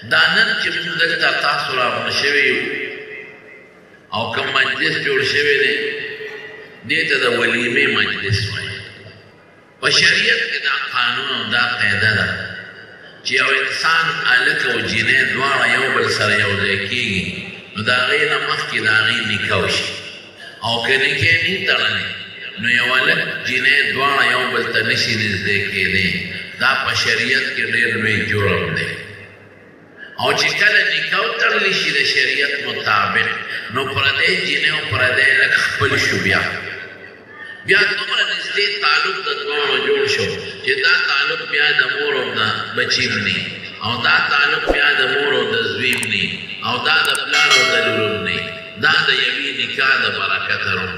دانن چې موږ دلته تاسو راغونډ شوي یو او کوم مجلس جوړ شوی دی دې ته د ولیمې مجلس وایي. په شریعت کې دا قانون او دا قاعده ده چې یو انسان هلک او جینۍ دواړه یو بل سره یو ځای کېږي نو د هغې نه مخکې د هغې نکاح وشي او که نکاح نه تړلی نو یو هلک جینۍ دواړه یو بل ته نشي نږدې کېدی. دا په شریعت کې ډېر لوی جرم دی. او چې کله نکاح تړلی شي د شریعت مطابق نو پردی جینۍ او پردی هلک خپل شو. بیا دومره نږدې تعلق د دواړو جوړ شو چې دا تعلق بیا د مور او د بچي نه او دا تعلق بیا د مور او د زوی نه او دا د پلار او د لور نه. دا د یوې نکاح د برکته روم.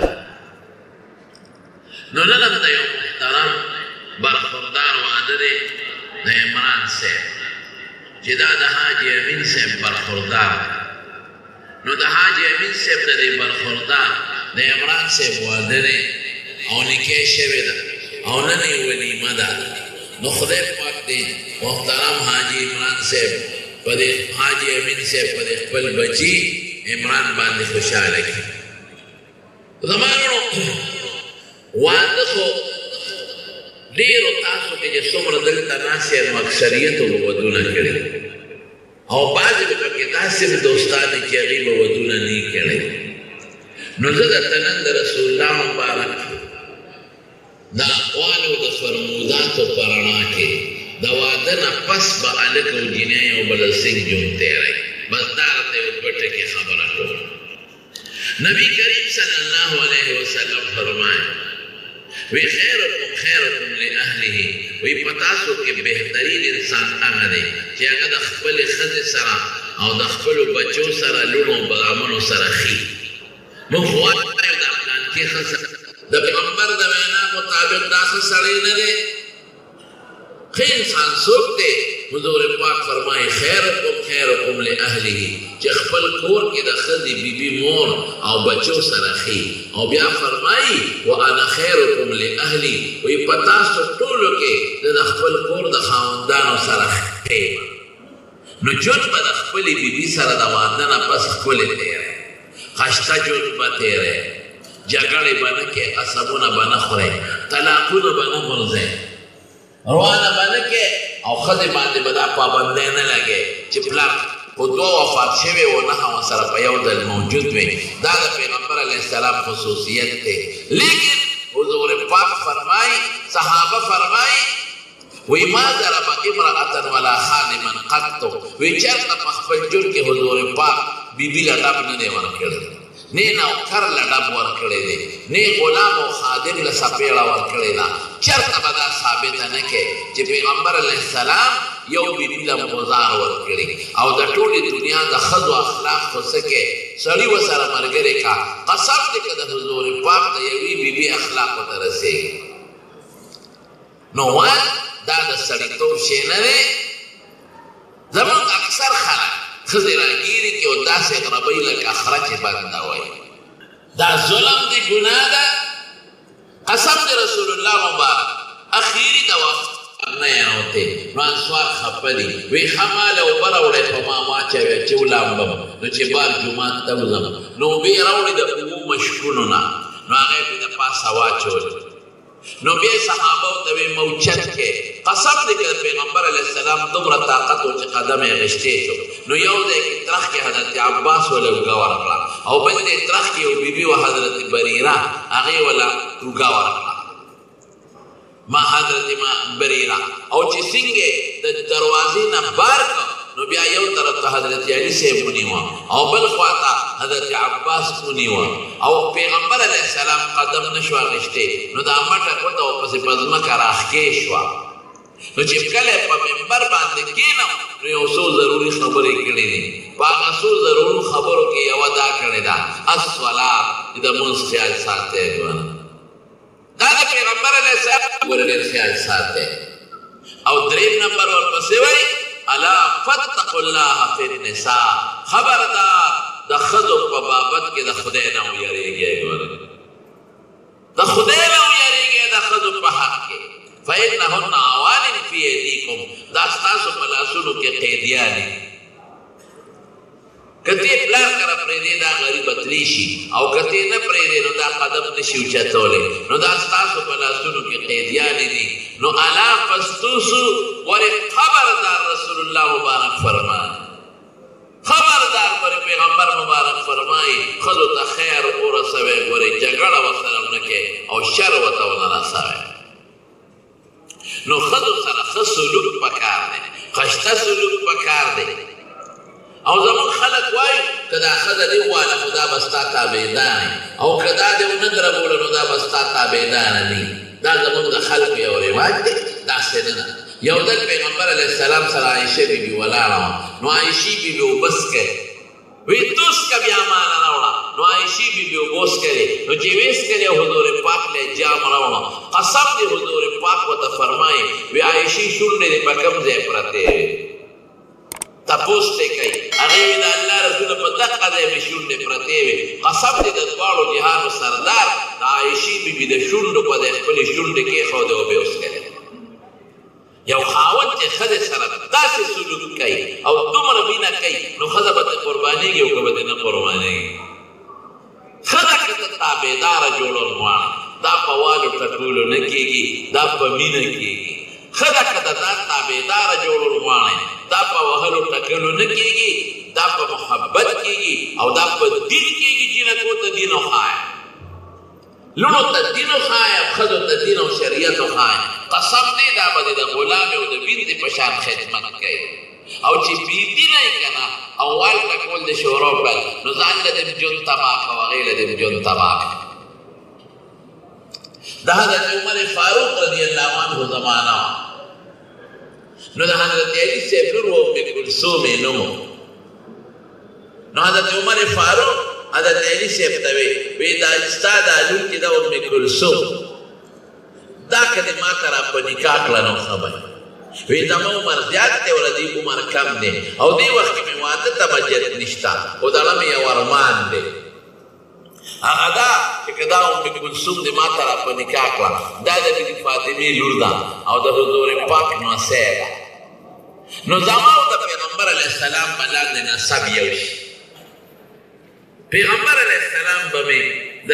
نو نن هم د یو محترم برخوردار واده دی د عمران صاحب چې دا د حاجي امین صاحب برخوردار دی. نو د حاجي امین صاحب د دې برخوردار د عمران صاحب واده دی او نکاح شوې ده او نن یې ولیمه ده. نو خدای پاک دې محترم حاجي عمران صاحب په دې حاجي امین صاحب په دې خپل بچي عمران باندې خوشحاله کړي. زما وروڼو واده خو ډېرو تاسو کې چې څومره دلته ناست یې نو اکثریتو به ودونه کړي او بعضې به پکې داسې هم دوستان دي چې هغوی به ودونه نه کړي. نو زه درته نن د رسول الله مبارک د اقوالو د فرموداتو په رڼا کې د واده نه پس به هلک او جینۍ یو بل سنګ ژوند تېروي. بس دا راته یو دوه ټکې خبره کوم. نبی کریم صلی الله علیه وسلم فرمایي وی خیرکم خیرکم لأهله. وی پتاسو کې بهترین انسان هغه دی چې هغه د خپلې ښځې سره او د خپلو بچو سره لوڼو زامنو سره ښي. موږ وایو دا پلانکي ښه د پیغمبر د وینا مطابق دا ښه سړی نه دی. ښه انسان څوک دی؟ حضور پاک فرمایي خیرکم خیرکم لأهله چې خپل کور کې د ښځې بیبي مور او بچو سره ښي. او بیا فرمایي وانا خیرکم لأهلي. وی په تاسو ټولو کې زه د خپل کور د خاوندانو سره ښه یم. نو ژوند به د خپلې بیبي سره د واده نه پس ښکلې تېری ښایسته ژوند به تېری. جګړې به نه کې، عصبونه به نه خورئ، طلاقونه به نه غورځئ، روانه به نه کې او ښځې باندې به دا پابندی نه لګئ چې پلار خو دوه وفات شوی و نه هم سره په یو ځل موجود وي. دا د پیغمبر علیه السلام خصوصیت دی. لیکن حضور پاک فرمایي صحابه فرمایي وی ما ضرب امرأة ولا خادما قط. وی چېرته په خپل ژوند کې حضور پاک بیبي له ډب نه دی ورکړی، نه نوکر له ډب ورکړی دی، نه غلام او خادم له څپېړه ورکړې ده. چېرته به دا ثابته نه کې چې پیغمبر علیه السلام یو بیبي له غزار ورکړي. او د ټولې دنیا د ښځو اخلاق خو څه کې سړي ورسره ملګری کا. قسم دې که د حضور پاک د یوې بیبي اخلاقو ته رسېږي نو وایه دا د سړیتوب شی نه دی. زموږ اکثر خلک ښځې راګیري کې او داسې غربۍ لکه خره چې بنده وایي. دا ظلم دی، ګناه ده. قسم د رسول الله مبارک اخیري د وخت نه یاوتې نو انسوار خفه دي. وی ښه مال اوبه راوړئ په ما واچوئ چې ولامبم نو چې بار جومات ته وځم نو اوبې راوړئ د اوبو مشکونو نه نو هغه یې د پاسه واچول. نو بیا صحابه ته وی موچت کې قسم دی که د پیغمبر علیه السلام دومره طاقت و چې قدم یې غشتی شو نو یو ځای کې ترخ کې حضرت عباس وله اوږه ورکړه او بل ځای ترخ کې یو بیبي وه حضرت بریره هغې وله اوږه ورکړه ما حضرت بریره. او چې څنګه د دروازې نه بار کړه نو بیا یو طرف ته حضرت علي صاحب ونیوه او بل خوا ته حضرت عباس ونیوه او پیغمبر علیه السلام قدم نه شو اخیستی نو دا مټه کوټه ورپسې په ځمکه راښکې شوه. نو چې کله په منبر باندې کېنم نو یو څو ضروري خبرې کړې دي. په هغه څو ضروري خبرو کې یوه دا کړې ده الصلات چې د لمونځ خیال ساتئ. دا د پیغمبر علیه السلام ډېر خیال ساتئ. او دریم نمبر ورپسې وایي الا فاتقوا الله فی النساء. خبردار د ښځو په بابت کې د خدای نه ویریږئ. د خدای نه ویریږئ د ښځو په حق کې. فإنهن عوان فی ایدیکم. دا ستاسو په لاسونو کې قیدیانې کته پلار کړه پرې دې دا غریب اتلی شي او کته نه پرې دې نو دا قدم نشي اوچتولې نو دا ستاسو په لاسونو کې قیدیان دي نو الا فاستوسو ور خبردار رسول الله مبارک فرمان خبردار پر پیغمبر مبارک فرمایي خذو ته خیر ورسوي ګورې جګړه وسره نه کې او شر وته ونه رسوي نو خذو سره خسلوک پکار دی خشته سلوک پکار دی او زمون خلق وای کدا خدا دی والا خدا بستا تابعدار او کدا دی ندر بوله نو دا بستا تابعدار نه دا زمون د خلق یو رواج دی دا څنګه یو د پیغمبر علی السلام سره عائشه بیبي ولاړه نو عائشه بیبي وبس کړي وی توس کا بیا مان راوړه نو عائشه بیبي وبس کړي نو چې ویس کړي حضور پاک له جام راوړه قسم دی حضور پاک وته فرمایي وی عائشه شونډه دې پکم ځای پرته تپوس ته کوي هغه د الله رسول په دقه ځای به شونډې پرتې وي قسم دې د دواړو جهانو سردار د عایشې بیبي د شونډو په ځای خپلې شونډې کېښودې او بې اوس کړې یو خاوند چې ښځې سره داسې سلوک کوي او دومره مینه کوي نو ښځه به ته قربانېږي او که به دې نه قربانېږي ښځه که ته تابعداره جوړول غواړې دا په والو ټکولو نه کېږي دا په مینه کېږي ښځه که د ځان تابعداره جوړول غواړې دا په وهلو ټکلو نه کېږي دا په محبت کېږي او دا په دین کېږي جینکو ته دین وښایه لوڼو ته دین وښایه ښځو ته دین او شریعت وښایه قسم دی دا به د غلامې او د بندې په شان خدمت کوي او چې بېدینه یې که نه او وال ټکول د شورو کړل نو ځان له دې ژوند تباه کړه هغې له دې ژوند تباه کړه د حضرت عمر فاروق رضی الله عنه زمانه نو د حضرت علی صاحب لور و ام کلثوم یې نوم نو حضرت عمر فاروق حضرت علی صاحب ته وی دا ستا دا لور چې ده ام کلثوم دا که دې ما ته را په نکاح کړه نو ښه به وی زما عمر زیات دی او د دې عمر کم دی او دې وخت کې مې واده ته بجت نشته خو دغه مې یو ارمان دی هغه دا چې که دا ام کلثوم دې ما ته را په نکاح کړه دا د بي فاطمې لور ده او د حضور پاک نوسی ده نو زما او د پیغمبر علیه السلام به لاندې نسب یو شي پیغمبر علیه السلام به مې د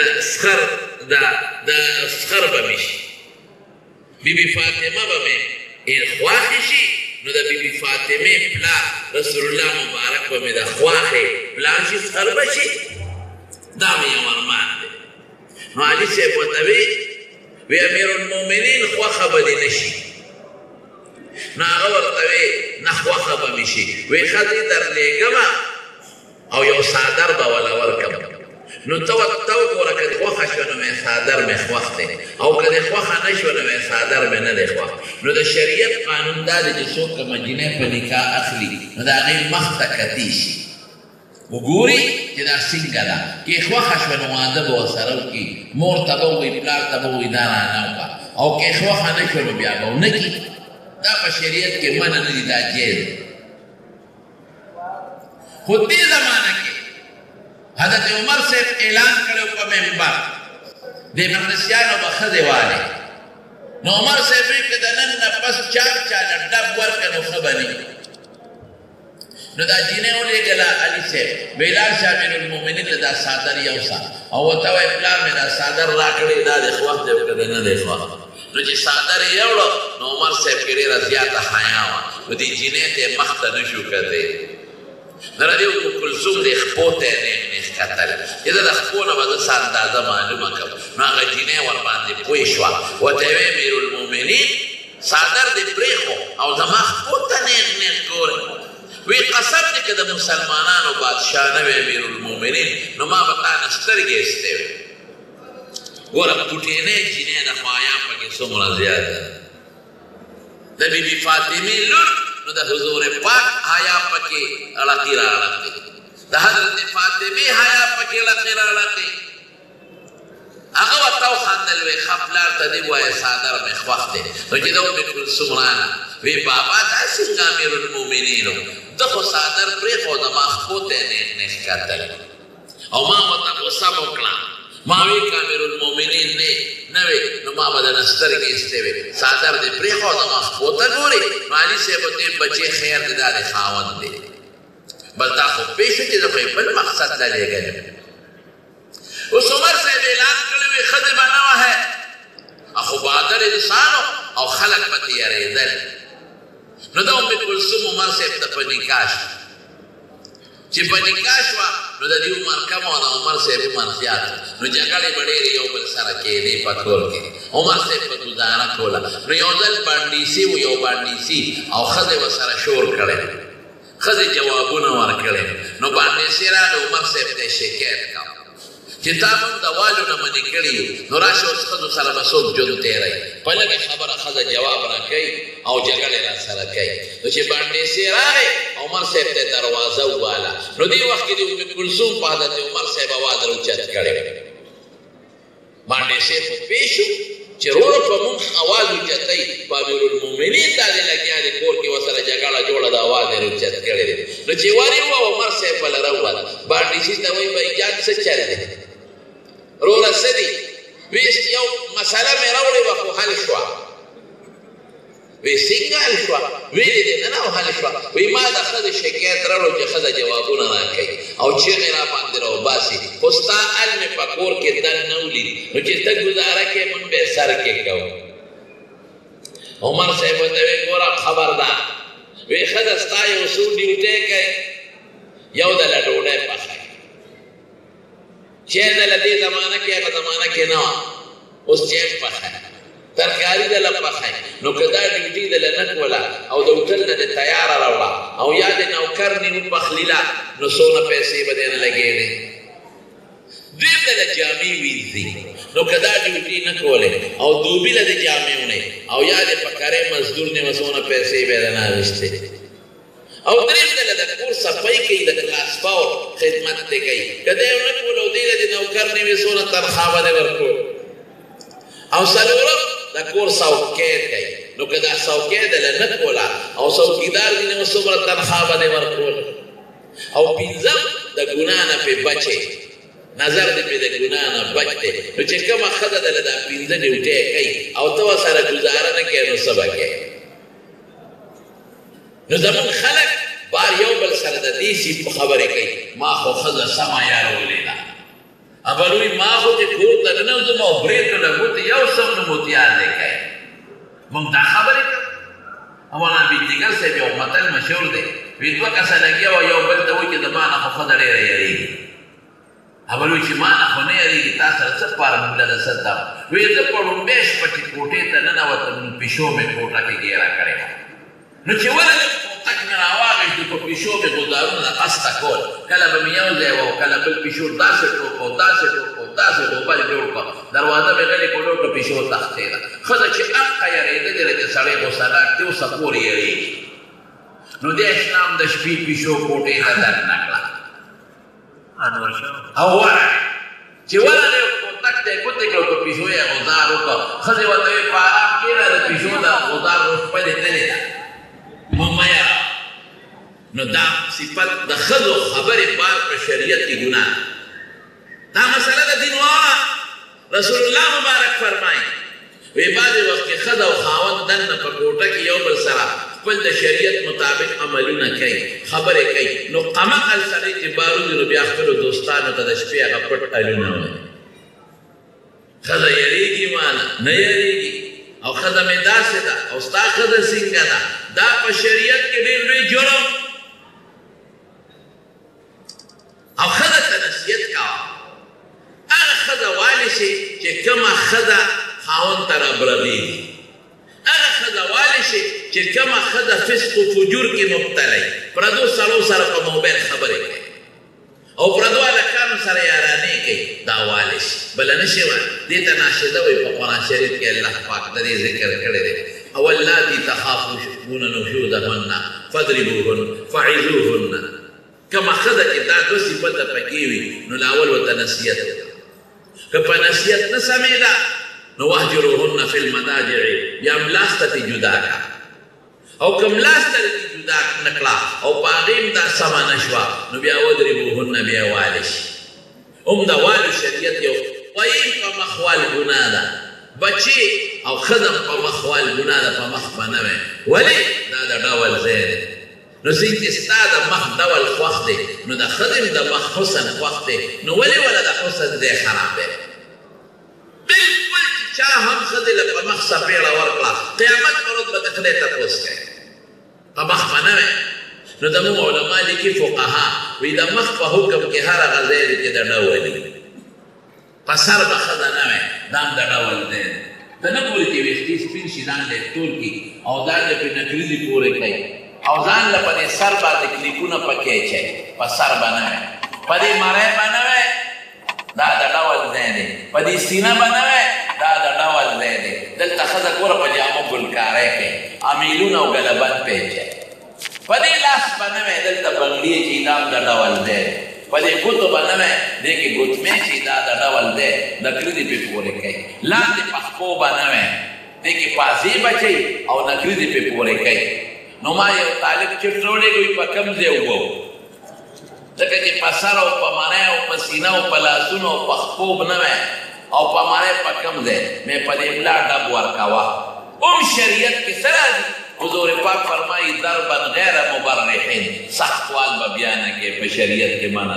اسخر به مې شي بیبي فاطمه به مې خواښې شي نو د بیبي فاطمې پلار رسول الله مبارک به مې د خواښې پلار شي اسخر به شي دا مې یو ارمان دی نو علي صاحب ورته وی امیر المؤمنین خوښه به دې نه شي نو هغه ورته وی نه خوښه به مې شي وی ښځې درلېږمه او یو څادر به وله ورکړم نو ته وګوره که دې خوښه شوه نو مې څادر مې خوښ دی او که دې خوښه نه شوه نو مې څادر مې نه دی خوښ نو د شریعت قانون دا دی چې څوک که مجنۍ په نکاح اخلي نو د هغې مخ ته کتې شي وګوري چې دا څنګه ده که یې خوښه شوه نو واده به ورسره وکړي مور ته به ووایي پلار ته به ووایي دا رانه وکړه او که یې خوښه نه شوه نو بیا به ونه کړي دا په شریعت کې منع نه دي دا جایز خو دې زمانه کې حضرت عمر صاحب اعلان کړی په منبر د مقدسیانو به ښځې والې نو عمر صاحب وایي که د نن نه پس چاله ډب ورکړه نو ښه به نه نو دا جینۍ ولېږله علي صاحب ویې لاړ شه امیر المؤمنین له دا څادر یوسه او ورته وایي پلار مې دا څادر راکړی دا دې خوښ دی که دې نه دی خوښ نو چې څادر یې یوړه نو عمر صاحب کې ډېره زیاته حیا وه نو دې جینۍ ته یې مخ ته نه شو کتی نو د دې ام کلثوم دې خپو ته یې نیغ نیغ کتل چې زه د خپو نه به زه څه اندازه معلومه کړم نو هغه جینۍ ورباندې پوه شوه ورته یې ویې امیر المؤمنین څادر دې پرېښو او زما خپو ته نیغ نیغ ګورې وی قسم دی که د مسلمانانو بادشاه نه وی امیر المؤمنین نو ما به تا نه سترګې ایستې وې ګوره پوټینۍ جینۍ ده خو حیا پکې څومره زیات ده د بیبي فاطمې لور نو د حضور پاک حیا پکې اړقې راړقې د حضرت فاطمې حیا پکې اړقې راړقې هغه ورته وخندل وی ښه پلار ته دې ووایه څادر مې خوښ دی نو چې د ام کلثوم راغله وی بابا دا څنګه امیر المؤمنینو ده خو څادر پرېښود ما خپو ته یې نیغ نیغ کتل او ما ورته غوسه م وکړه ما وی که امیر المؤمنین نه وې نو ما به درنه سترګې ایستې وې څادر دې پرېښود ما خپو ته ګورې نو علي صاحب ورته بچې خیر دی دا دې خاوند دی بل تا خو پیشو چې د خو بل مقصد ته لېږلی اوس عمر صاحب اعلان کړی وي ښځې به نه وهئ خو بهادر انسان او خلک به ترې یارېدل نو د ام کلثوم عمر صاحب ته په نکاح شوه چې په نکاح شوه نو د دې عمر کم او د عمر صاحب عمر زیات نو جګړې به ډېرې یو بل سره کېدې په کور کې عمر صاحب په ګزاره کوله نو یو ځل بانډیسي و یو بانډیسي او ښځې ورسره شور کړی ښځې جوابونه ورکړی نو بانډیسي راغی عمر صاحب ته یې شکایت کوه چې تا موږ د والو نه منې کړي یو نو راشه اوس ښځو سره به څوک ژوند تېروي په لږه خبره ښځه جواب راکوي او جګړې راسره کوي نو چې بانډیسي راغی عمر صاحب ته دروازه وواله نو دې وخت کې د ام کلثوم په حضرت عمر صاحب اواز راوچت کړی بانډیسي خو پوه شو چې وروره په مونږ اواز اوچتوي په امیرالمؤمنین دا دې لګیا دی کور کې ورسره جګړه جوړه د اواز یې راوچت کړی دی نو چې ور یې ووه عمر صاحب بله راووت بانډیسي ته وایي بهي جان څه چل دی وروره څه دي وی یو مسله مې راوړې وه خو حل شوه وی څنګه حل شوه ویلې دې نه نه حل شوه وی ما د ښځې شکایت راوړو چې ښځه جوابونه راکوي او چیغې را باندې راوباسي خو ستا ال مې په کور کې دن نه ولید نو چې ته ګزاره کې مونږ به سر کې کوو عمر صاحب ورته وی ګوره خبردار وی ښځه ستا یو څو ډیوټۍ کوي یو دله ډوډۍ پخوي چې دله دې زمانه کې هغه زمانه کې نه وه اوس چې پخوي ترکاري دله پخوي نو که دا ډیوټي دله نه کوله او د هوټل نه دې تیاره راوړه او یا دې نوکر نیو پخلیله نو څونه پیسې به دې نه لګېدې دویم دله جامې وینځي نو که دا ډیوټي نه کولې او دوبي له دې جامې وړې او یا دې په کرې مزدور نیوه څونه پیسې به یې نه اخیستې او دریم دله د کور صفایي کوي د کلاس پاور خدمت دې کوي که دی ونه کول او دې له دې نوکر نیوې څونه تنخوا به دې ورکول او څلورم د کور څوکۍ کوي نو که دا څوکۍ دله نه کوله او څوکیدار دې نیوه څومره تنخوا به دې ورکول او پنځم د ګناه نه پې بچې نظر دې پې د ګناه نه بچ دی نو چې کومه ښځه دله دا پنځه ډیوټۍ کوي او ته ورسره ګزاره نه کوې نو څه به کوې نو زمونږ خلک بار یو بل سره د دې سي خبرې کوي ما خو ښځه سمه یارولې ده اول وی ما خو چې کور ته ننوځم او برېتو له ګوتې یو سم نه موتیان دی کوي مونږ دا خبرې کوو مولانا بېنتګر صاحب یو متل مشهور دی وی دوه کسه لګیا وه یو بل ته وایي چې د ما نه خو ښځه ډېره یارېږي اول وی چې ما نه خو نه یارېږي تا سره څه فارموله ده څه دم وی زه په لومبۍ شپه چې کوټې ته ننوتم نو پیشو مې کوټه کې ګیره کړې وه نو چې ولې کوټک مې راواغېږدو په پیشو مې ګزارونه د قصده کول کله به مې یو ځای وه او کله بل پیشو داسې ټوک او داسې ټوک او داسې غوبل جوړ کړه دروازه مې غلې کړو کړه پیشو تښتېده ښځه چې حقه یارېدلې ده چې سړی غوسه ناک دی اوسه پورې یارېږي نو دې اسلام د شپې پیشو کوټې ته دننه کړه او ورغی چې ورغی کوټک ته یې ګوتې کړه په پیشو یې غوزار وکړه ښځې ورته ویې په ارام کښېنه د پیشو د غوزار شپه دې تلې ده ممیا نو دا صفت د ښځو خبرې بار په شریعت کې ګناه دا مسله د دین واوره رسول الله مبارک فرمایي وی بعضې وخت کې ښځه او خاوند دننه په کوټه کې یو بل سره خپل د شریعت مطابق عملونه کوي خبرې کوي نو قمقل سړی چې بار وځي نو بیا خپلو دوستانو ته د شپې هغه پټ الونه وایي ښځه یریږي ماله نه یریږي او ښځه مې داسې ده او ستا ښځه څنګه ده دا په شریعت کې ډېر لوی جرم او ښځه ته نصیحت کوه هغه ښځه والی شي چې کومه ښځه خاوند ته رابرغېږي هغه ښځه والی شي چې کومه ښځه فسق و فجور کې مبتلا وي پردو سړو سره په موبایل خبرې کوي او پردو هلکانو سره یارانې کوي دا والی شي بله نه شي وایي دې ته ناشده وایي په قرآن شریف کې الله پاک د دې ذکر کړی دی او اللاتي تخافون نشوزهن فاضربوهن فعظوهن کومه ښځه چې دا دوه صفته پکې وي نو لاول ورته نصیحت وکړه که په نصیحت نه سمېده نو واهجروهن فی المضاجع یا ملاسته ترې جدا کړه او که ملاسته ترې جدا نه کړه او په هغې هم دا سمه نه شوه نو بیا ودربوهن بیا والی شي هم د والو شریعت یو ویل په مخوال ګناه ده بچی او ښځه په مخوال ګناه ده په مخ به نه وی ولې دا د ډول ځای دی نو څنګه چې ستا د مخ ډول خوښ دی نو د ښځې د مخ حسن خوښ دی نو ولې وله د حسن ځای خراب دی بلکل چې چا هم ښځې له په مخ څپېړه ورکړه قیامت په ورځ به د خدای تپوس کوي په مخ به نه وی نو زموږ علما لیکي فقها وایي د مخ په حکم کې هر هغه ځای دی چې د ډولي په سر به ښځه نه وی دا هم د ډول دی ته نه ګورې چې ویښتې سپین شي ځان له ټول کړي او ځان له پرې نکریزې پورې کوي او ځان له په دې سر باندې کلیپونه پکې اچوي په سر به نه وی په دې مری به نه وی دا د ډول ځای دی په دې سینه به نه وی دا د ډول ځای دی دلته ښځه ګوره په جامو ګلکاری کوي امیلونه او ګلبند پې اچوي په دې لاس به نه وی دلته بنګړي چې دا هم د ډول ځای دی په دې ګوتو به نه وی دې کې ګوتمې چې دا د ډول دی نکریزې پې پورې کوي لاندې پښپو به نه وی دې کې پازې بچوي او نکریزې پې پورې کوي نو ما یو طالب چټ راوړېږي په کوم ځای وبو ځکه چې په سر او په مری او په سینه او په لاسونو او په خپو نه وی او په مری په کوم ځای مې په دې ملا ډب ورکوه شریعت کې څه راځي حضور پاک فرمایي ضربا غیر مبرحین سخت وال به بیا نه کې په شریعت کې منع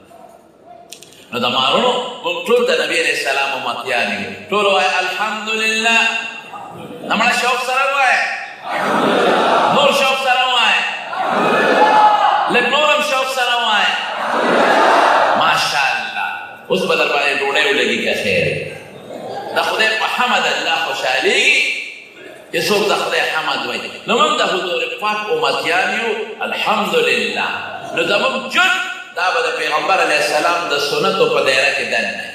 نو د مارونو موږ ټول د نبي علیه السلام امتیان یو ټول وایي الحمدلله نمړه شوق سره وایي نور شوق سره وایي لږ نور هم شوق سره وایي ماشاءالله اوس به در باندې ډوډۍ ولګي که خیر د خدای په حمد الله خوشحالېږي چې څوک د خدای حمد وایي نو موږ د حضور پاک امتیان یو الحمدلله نو زموږ جد دا به د پیغمبر علیه السلام د سنتو په دایره کې دننه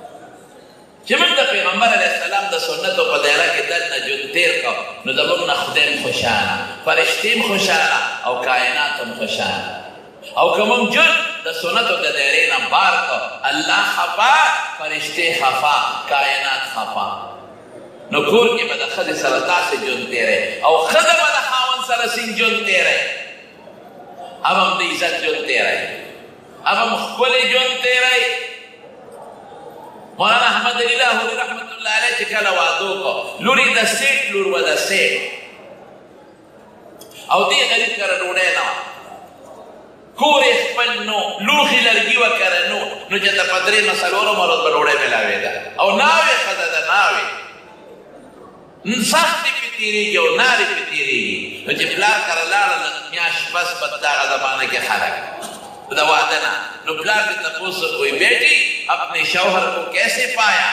چې موږ د پیغمبر علیه السلام د سنتو په دایره کې دننه ژوند تېر کړو نو زموږ نه خدای هم خوشحاله فرشتې هم خوشحاله او کائنات هم خوشحاله او که موږ ژوند د سنتو د دایرې نه بار کړو الله خفا فرشتې خفا کائنات خفا نو کور کې به د ښځې سره داسې ژوند تېری او ښځه به د خاوند سره سین ژوند تېری اب هم د عزت ژوند تېری اب هم ښکلی ژوند تېری مولانا احمد علی لاهوري رحمت الله علیه چې کله واده وکړو لور یې د سیټ لور به د سیټ او دې غریب کره ډوډۍ نه وه کور یې خپل نو لوښي لرګي وه کره نو چې ته په درې نه څلورمه ورځ به ډوډۍ میلاوېده او ناوې ښځه ده ناوې سختې پې تېرېږي او نارې پې تېرېږي نو چې پلار کره لاړه میاشت بس به دغه زمانه کې خلک د واده نه نو پلار دې تپوس کوئی بیٹی اپنے شوہر کو کیسے پایا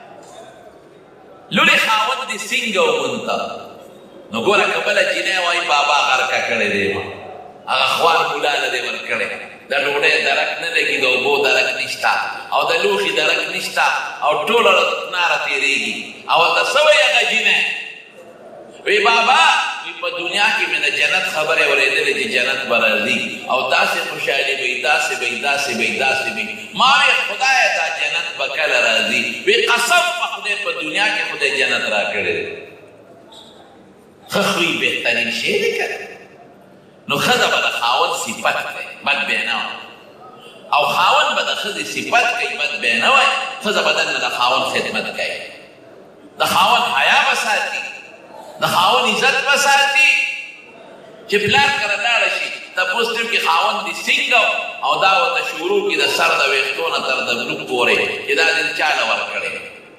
لولی خاوند دې څنګه ومونته نو ګوره که بله جینۍ وایي بابا غرقه کړی دی ما هغه خوار ملا نه دی ورکړی د ډوډۍ درک نه لګي د اوبو درک نشته او د لوښي درک نشته او ټوله ناره تېرېږي او ورته څه وایي هغه جینۍ وی بابا وی په دنیا کې مې د جنت خبرې اورېدلې چې جنت به راځي او داسې خوشحالي به وي داسې به وي داسې به وي داسې به وي ما وی خدایه دا جنت به کله راځي وی قسم په خدای په دنیا کې خدای جنت راکړی دی ښه خوی بهترین شی دی که نو ښځه به د خاوند صفت کوي بد بیا نه وایي او خاوند به د ښځې صفت کوي بد بیا نه وایي ښځه به دننه د خاوند خدمت کوي د خاوند حیا به ساتي د خاوند عزت به ساتي چې پلار کره لاړه شي تپوس دې وکړي خاوند دې څنګه او دا ورته شروع کړي د سر د ویښتو نه تر د بلوک پورې چې دا دې چا له ورکړی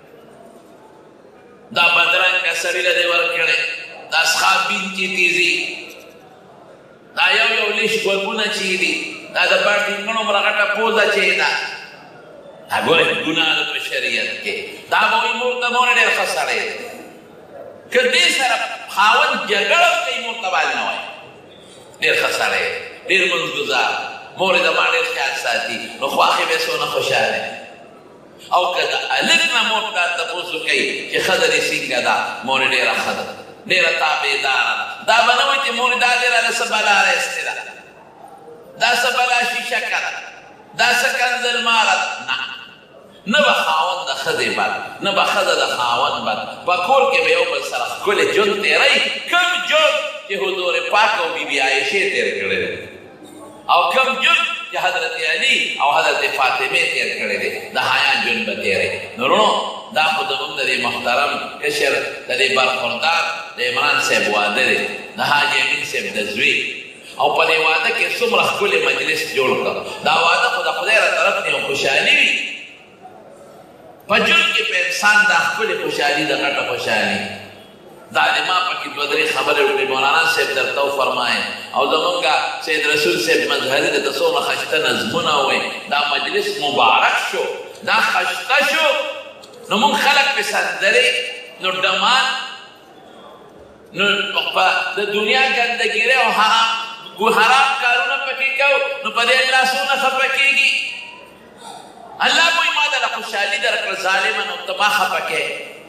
دا بدرنګه سړي له دې ورکړی دا سخابین چې تیزي دا یو یو لیش غوږونه چې دي دا د بار ټینګڼو مره غټه پوزه چې ده دا ګورې ګناه ده په شریعت کې دا به وایي مور ته مور ډېر ښه سړی دی که دې سره خاوند جګړه کوي مور ته باید نه وایي ډېر ښه سړی ډېر منځګزار مور یې زما ډېر خیال ساتي نو خواښې به یې څونه خوشحاله او که د هلک نه مور تا تپوس کوي چې ښځه دې څنګه ده مور یې ډېره ښه ده ډېره تابعداره ده دا به نه وایي چې مور دا دې راله څه بلا راایستې ده دا څه بلا شیشکه ده دا څه کنځلماره ده نه نه به خاوند د ښځې بد نه به ښځه د خاوند بد په کور کې به یو بل سره ښکلی ژوند تېروي کوم ژوند چې حضور پاک او بي بي عایشې تېر کړی دی او کوم ژوند چې حضرت علي او حضرت فاطمې تېر کړی دی د حیا ژوند به تېروي نو وروڼو دا خو زموږ د دې محترم کشر د دې برخوردار د عمران صاحب واده دی د حاجي امین صاحب د زوی او په دې واده کې څومره ښکلی مجلس جوړ کړ. دا واده خو د خدای را طرف نه یو خوشحالي وي. په ژوند کې په انسان دا ښکلې خوشحالي ده، غټه خوشحالي. دا د ما پکې دوه درې خبرې وکړې، مولانا صاحب درته وفرمایل او زمونږ سید رسول صاحب مظهري درته څومره ښایسته نظمونه ووایي. دا مجلس مبارک شو، دا ښایسته شو. نو مونږ خلک پې سندرې نو ډمان نو د دنیا ګندګیرۍ او حرام کارونه پکې کوو، نو په دې الله څونه خفه کېږي. الله وایي ما دله خوشحالي درکړه ظالمه، نو ته ما خفه کې.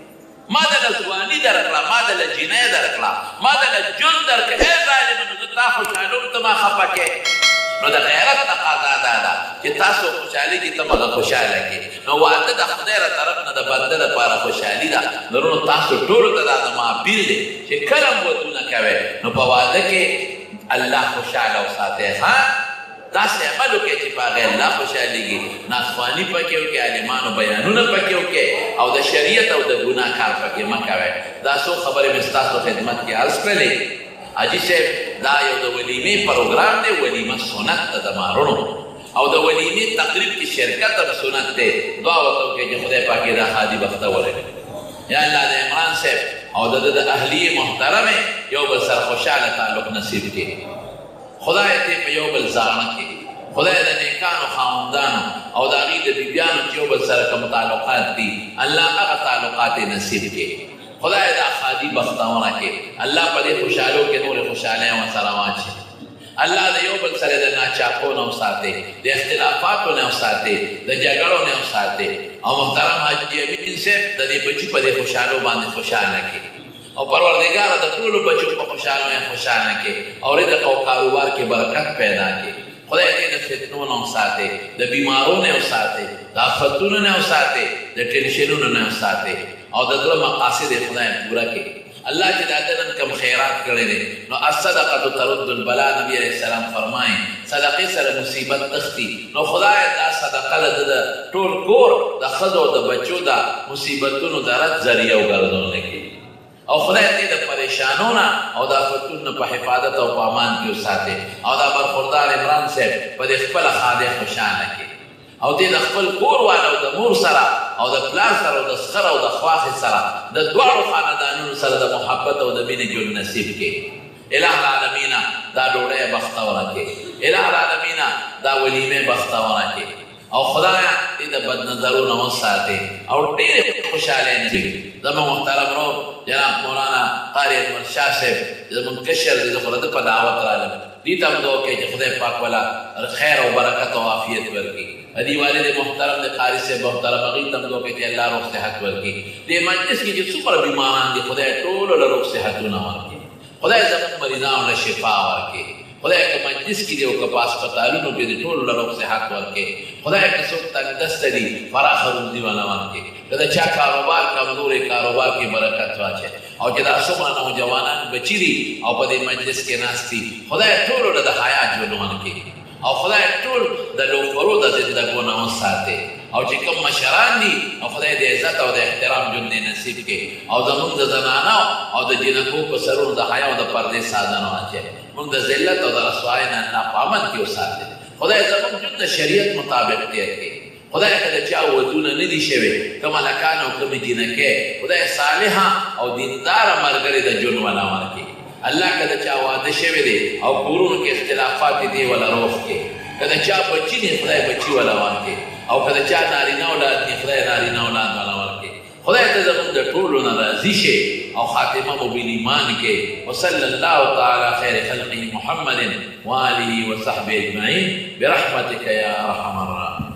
ما دله ځواني درکړه، ما دله جینۍ درکړه، ما دله ژوند درکړه، ای ظالمه، نو زه تا خوشحالوم ته ما خفه کې. نو د غیرت تقاضا دا ده چې تاسو خوشحالي کې ته مغه خوشحاله کې. نو واده د خدای را طرف نه د بنده لپاره خوشحالي ده. نورو تاسو ټولو ته دا زما اپیل دی چې کله هم ودونه کوئ نو په واده کې الله خوشحاله وساتئ. ها داسې عمل وکړئ چې په هغې الله خوشحالېږي. ناسخواني پکې وکړئ، عالمانو بیانونه پکې وکړئ او د شریعت او د ګناه کار پکې مه کوئ. دا څو خبرې مې ستاسو خدمت کې عرض کړلې. حاجي صاحب دا یو د ولیمې پروګرام دی، ولیمه سنت ده د مارونو، او د ولیمې تقریب کې شرکت هم سنت دی. دعا ورته وکړئ چې خدای پاک یې دا ښادي بختوره کړي. یا الله د عمران صاحب او د د اهلیې محترمې یو بل سره خوشحاله تعلق نصیب کړي. خدای ته په یو بل زاړه کړي. خدای د نیکانو خاوندانو او د هغې د بیبیانو چې یو بل سره کوم تعلقات دي، الله هغه تعلقات یې نصیب کړي. خدای دا ښادي بختونه کړي. الله په دې خوشحالو کې نورې خوشحالۍ ورسره واچوي. الله د یو بل سره د ناچاپو نه وساتئ، د اختلافاتو نه وساتئ، د جګړو نه وساتئ. او محترم حاجي امین صاحب د دې بچي په دې خوشحالو باندې خوشحاله کړي. او پروردګاره د ټولو بچو په خوشحالۍ خوشحاله کړي او رزق او کاروبار کې برکت پیدا کړي. خدای دې د فتنو نه وساتئ، د بیمارو نه وساتئ، د آفتونو نه وساتئ، د ټینشنونو نه وساتئ او د زړه مقاصد یې خدای پوره کړي. الله چې دا نن کم خیرات کړی دی نو الصدقه ترد البلا، نبی علیه السلام فرمایي صدقې سره مصیبت تختی. نو خدای دا صدقه د ټول کور د ښځو او د بچو د مصیبتونو د رد ذریعه وګرځولی کړي. او خدای دې د پریشانو نه او د آفتونو په حفاظت او په امان کې وساتي. او دا برخوردار عمران صاحب په دې خپله ښادۍ خوشحاله کړي او دې د خپل کور والا او د مور سره او د پلار سره او د سخر او د خواښې سره د دواړو خاندانونو سره د محبت او د مینې ژوند نصیب کړي. الہ العالمین دا ډوډۍ بختوره کړي. الہ العالمین دا ولیمې بختوره کړي. او خدای دې د بد نظرونو وساتي او ډېرې خوشحالۍ نصیب کړي. زموږ محترم ورور جناب مولانا قاري اکمل شاه صاحب زموږ کشر دی، زه خو د ده په دعوت رالم. دې ته هم دعا کوئ چې خدای پاک والا خیر او برکت او عافیت ورکړي. دې والد محترم د قاري صاحب محترم هغې ته هم دعا کوئ چې الله روغ صحت ورکړي. دې مجلس کې چې څومره بیماران دي خدای ټولو له روغ صحتونه ورکړي. خدای زموږ مریضانو له شفا ورکړي. خدای که مجلس کې دی او که په هسپتالونو کې دی ټولو له روغ صحت ورکړي. خدای که څوک تنګدسته دي پراخه روزي والا ورکړي. که د چا کاروبار کمزوری کاروبار کې برکت واچوي. او چې دا څومره نوجوانان بچي دي او په دې مجلس کې ناست دي خدای ټولو له د حیا ژوند ورکړي. او خدای ټول د لوفرو د زندګو نه وساتي. او چې کوم مشران دي او خدای د عزت او د احترام ژوند نصیب کړي. او زموږ د زنانو او د جنکو په سرونو د حیا او د پردې سازانو واچوي. موږ د ذلت او د رسوایۍ نه الله په امن کې وساتي. خدای زموږ ژوند د شریعت مطابق تېر کړي. خدای که د چا ودونه نه دي شوي، کوم هلکان او کومې جینکۍ خدای صالحه او دینداره ملګرې د ژوند والا ورکړي. الله که د چا واده شوی دی او کورونو کې اختلافات دي ولا روغ کړي. که د چا بچي دي خدای بچي والا ورکړي. او که د چا نارینه اولاد دي خدای نارینه اولاد والا ورکړي. خدای ته زموږ د ټولو نه راضي شي او خاتمه مو بالایمان کې. وصلی الله تعالی خیر خلقه محمد وآله وصحبه اجمعین برحمتک یا ارحم الراحمین.